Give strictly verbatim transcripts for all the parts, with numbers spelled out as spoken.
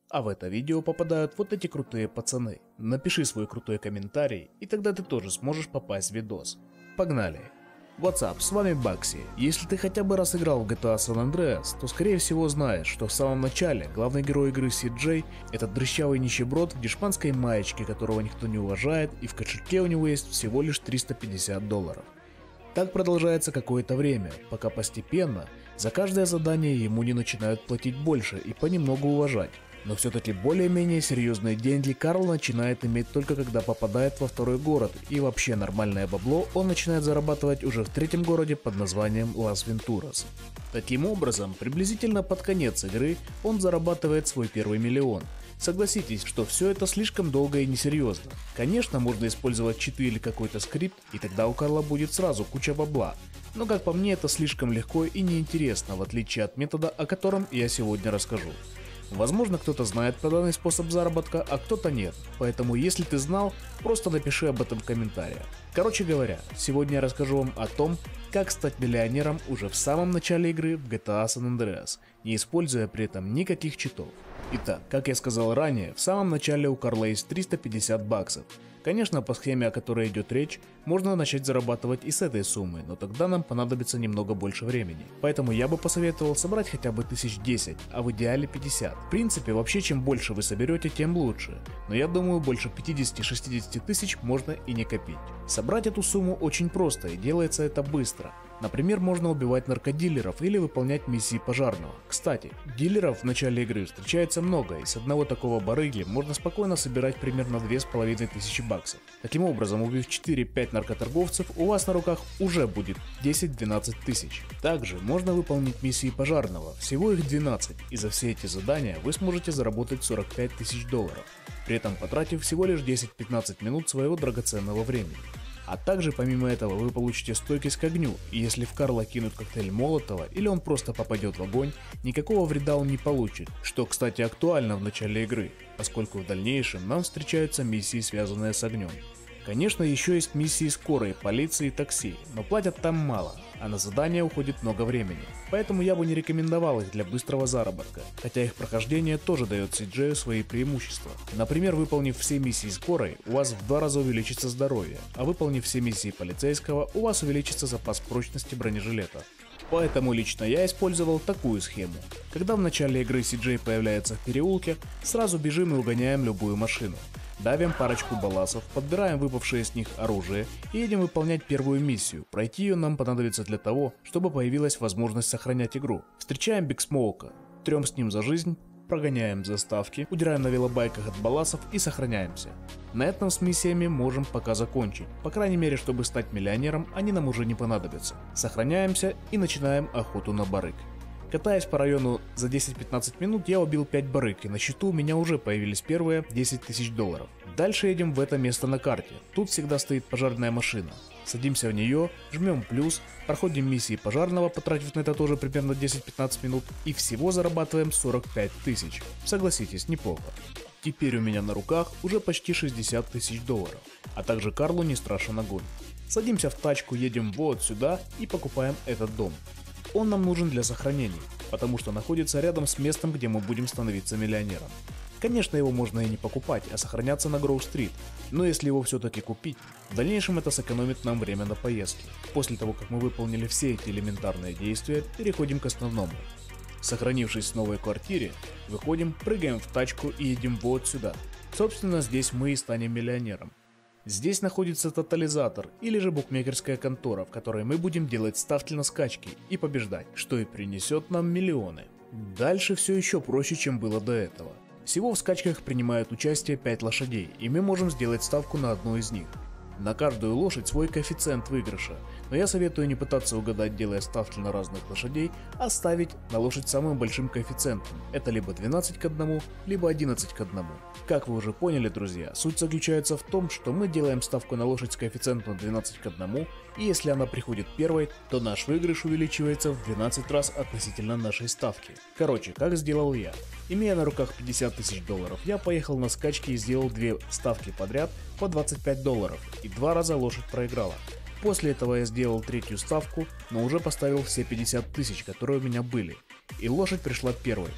А в это видео попадают вот эти крутые пацаны. Напиши свой крутой комментарий, и тогда ты тоже сможешь попасть в видос. Погнали! What's up, с вами Бакси. Если ты хотя бы раз играл в джи ти эй San Andreas, то скорее всего знаешь, что в самом начале главный герой игры Си Джей — этот дрыщавый нищеброд в дешманской маечке, которого никто не уважает, и в кошельке у него есть всего лишь триста пятьдесят долларов. Так продолжается какое-то время, пока постепенно за каждое задание ему не начинают платить больше и понемногу уважать. Но все-таки более-менее серьезные деньги Карл начинает иметь только когда попадает во второй город, и вообще нормальное бабло он начинает зарабатывать уже в третьем городе под названием Лас-Вентурас. Таким образом, приблизительно под конец игры он зарабатывает свой первый миллион. Согласитесь, что все это слишком долго и несерьезно. Конечно, можно использовать читы или какой-то скрипт, и тогда у Карла будет сразу куча бабла. Но как по мне, это слишком легко и неинтересно, в отличие от метода, о котором я сегодня расскажу. Возможно, кто-то знает про данный способ заработка, а кто-то нет, поэтому если ты знал, просто напиши об этом в комментариях. Короче говоря, сегодня я расскажу вам о том, как стать миллионером уже в самом начале игры в джи ти эй San Andreas, не используя при этом никаких читов. Итак, как я сказал ранее, в самом начале у Карла есть триста пятьдесят баксов. Конечно, по схеме, о которой идет речь, можно начать зарабатывать и с этой суммы, но тогда нам понадобится немного больше времени. Поэтому я бы посоветовал собрать хотя бы тысяч десять, а в идеале пятьдесят. В принципе, вообще чем больше вы соберете, тем лучше. Но я думаю, больше пятидесяти-шестидесяти тысяч можно и не копить. Собрать эту сумму очень просто, и делается это быстро. Например, можно убивать наркодилеров или выполнять миссии пожарного. Кстати, дилеров в начале игры встречается много, и с одного такого барыги можно спокойно собирать примерно две с половиной тысячи баксов. Таким образом, убив четыре-пять наркоторговцев, у вас на руках уже будет десять-двенадцать тысяч. Также можно выполнить миссии пожарного, всего их двенадцать, и за все эти задания вы сможете заработать сорок пять тысяч долларов, при этом потратив всего лишь десять-пятнадцать минут своего драгоценного времени. А также помимо этого вы получите стойкость к огню, и если в Карла кинут коктейль Молотова или он просто попадет в огонь, никакого вреда он не получит, что, кстати, актуально в начале игры, поскольку в дальнейшем нам встречаются миссии, связанные с огнем. Конечно, еще есть миссии скорой, полиции и такси, но платят там мало, а на задания уходит много времени. Поэтому я бы не рекомендовал их для быстрого заработка, хотя их прохождение тоже дает Си Джею свои преимущества. Например, выполнив все миссии скорой, у вас в два раза увеличится здоровье, а выполнив все миссии полицейского, у вас увеличится запас прочности бронежилета. Поэтому лично я использовал такую схему. Когда в начале игры Си Джей появляется в переулке, сразу бежим и угоняем любую машину. Давим парочку баласов, подбираем выпавшее с них оружие и едем выполнять первую миссию. Пройти ее нам понадобится для того, чтобы появилась возможность сохранять игру. Встречаем Биг Смоука, трем с ним за жизнь, прогоняем заставки, удираем на велобайках от баласов и сохраняемся. На этом с миссиями можем пока закончить, по крайней мере, чтобы стать миллионером, они нам уже не понадобятся. Сохраняемся и начинаем охоту на барыг. Катаясь по району за десять-пятнадцать минут, я убил пять барыг, и на счету у меня уже появились первые десять тысяч долларов. Дальше едем в это место на карте. Тут всегда стоит пожарная машина. Садимся в нее, жмем плюс, проходим миссии пожарного, потратив на это тоже примерно десять-пятнадцать минут, и всего зарабатываем сорок пять тысяч. Согласитесь, неплохо. Теперь у меня на руках уже почти шестьдесят тысяч долларов, а также Карлу не страшен огонь. Садимся в тачку, едем вот сюда и покупаем этот дом. Он нам нужен для сохранения, потому что находится рядом с местом, где мы будем становиться миллионером. Конечно, его можно и не покупать, а сохраняться на Гроув-стрит, но если его все-таки купить, в дальнейшем это сэкономит нам время на поездке. После того, как мы выполнили все эти элементарные действия, переходим к основному. Сохранившись в новой квартире, выходим, прыгаем в тачку и едем вот сюда. Собственно, здесь мы и станем миллионером. Здесь находится тотализатор или же букмекерская контора, в которой мы будем делать ставки на скачки и побеждать, что и принесет нам миллионы. Дальше все еще проще, чем было до этого. Всего в скачках принимают участие пять лошадей, и мы можем сделать ставку на одну из них. На каждую лошадь свой коэффициент выигрыша, но я советую не пытаться угадать, делая ставки на разных лошадей, а ставить на лошадь самым большим коэффициентом. Это либо двенадцать к одному, либо одиннадцать к одному. Как вы уже поняли, друзья, суть заключается в том, что мы делаем ставку на лошадь с коэффициентом двенадцать к одному, и если она приходит первой, то наш выигрыш увеличивается в двенадцать раз относительно нашей ставки. Короче, как сделал я. Имея на руках пятьдесят тысяч долларов, я поехал на скачки и сделал две ставки подряд по двадцать пять долларов, и два раза лошадь проиграла. После этого я сделал третью ставку, но уже поставил все пятьдесят тысяч, которые у меня были, и лошадь пришла первой.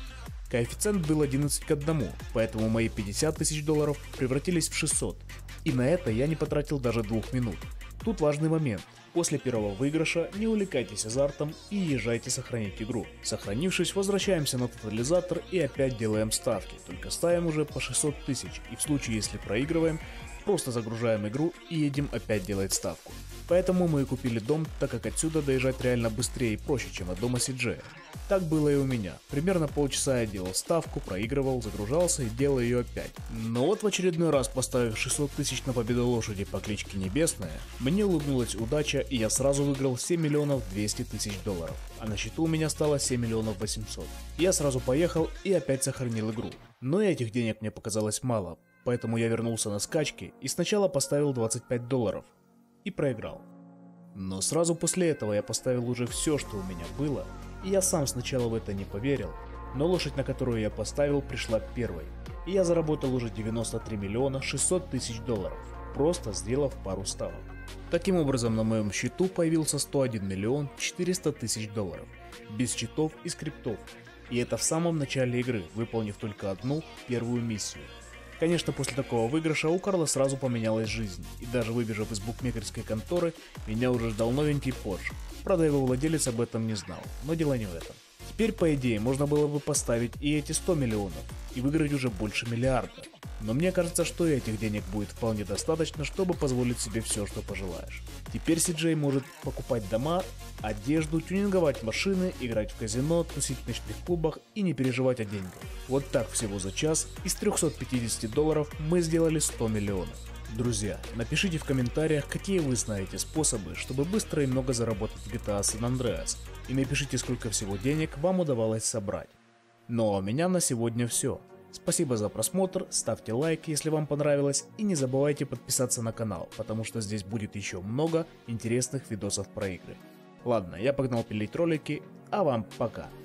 Коэффициент был одиннадцать к одному, поэтому мои пятьдесят тысяч долларов превратились в шестьсот. И на это я не потратил даже двух минут. Тут важный момент. После первого выигрыша не увлекайтесь азартом и езжайте сохранить игру. Сохранившись, возвращаемся на тотализатор и опять делаем ставки, только ставим уже по шестьсот тысяч, и в случае если проигрываем, просто загружаем игру и едем опять делать ставку. Поэтому мы и купили дом, так как отсюда доезжать реально быстрее и проще, чем от дома си джей. Так было и у меня. Примерно полчаса я делал ставку, проигрывал, загружался и делал ее опять. Но вот в очередной раз, поставив шестьсот тысяч на победу лошади по кличке Небесная, мне улыбнулась удача, и я сразу выиграл семь миллионов двести тысяч долларов, а на счету у меня стало семь миллионов восемьсот. Я сразу поехал и опять сохранил игру. Но этих денег мне показалось мало, поэтому я вернулся на скачки и сначала поставил двадцать пять долларов. И проиграл. Но сразу после этого я поставил уже все, что у меня было, и я сам сначала в это не поверил, но лошадь, на которую я поставил, пришла первой, и я заработал уже девяносто три миллиона шестьсот тысяч долларов, просто сделав пару ставок. Таким образом, на моем счету появился сто один миллион четыреста тысяч долларов, без читов и скриптов, и это в самом начале игры, выполнив только одну первую миссию. Конечно, после такого выигрыша у Карла сразу поменялась жизнь, и даже выбежав из букмекерской конторы, меня уже ждал новенький Porsche. Правда, его владелец об этом не знал, но дело не в этом. Теперь, по идее, можно было бы поставить и эти сто миллионов, и выиграть уже больше миллиарда. Но мне кажется, что этих денег будет вполне достаточно, чтобы позволить себе все, что пожелаешь. Теперь си джей может покупать дома, одежду, тюнинговать машины, играть в казино, тусить в ночных клубах и не переживать о деньгах. Вот так всего за час из трёхсот пятидесяти долларов мы сделали сто миллионов. Друзья, напишите в комментариях, какие вы знаете способы, чтобы быстро и много заработать в джи ти эй San Andreas, и напишите, сколько всего денег вам удавалось собрать. Ну а у меня на сегодня все. Спасибо за просмотр, ставьте лайк, если вам понравилось, и не забывайте подписаться на канал, потому что здесь будет еще много интересных видосов про игры. Ладно, я погнал пилить ролики, а вам пока.